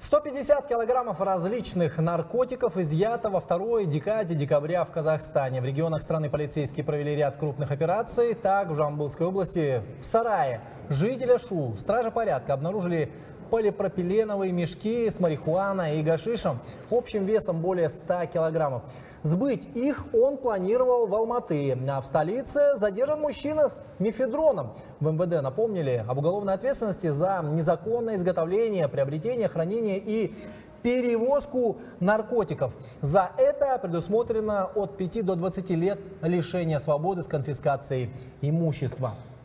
150 килограммов различных наркотиков изъято во второй декаде декабря в Казахстане. В регионах страны полицейские провели ряд крупных операций. Так, в Жамбылской области, в Сарае, жителя Шу, стражи порядка обнаружили полипропиленовые мешки с марихуаной и гашишем общим весом более 100 килограммов. Сбыть их он планировал в Алматы, а в столице задержан мужчина с мефедроном. В МВД напомнили об уголовной ответственности за незаконное изготовление, приобретение, хранение и перевозку наркотиков. За это предусмотрено от 5 до 20 лет лишения свободы с конфискацией имущества.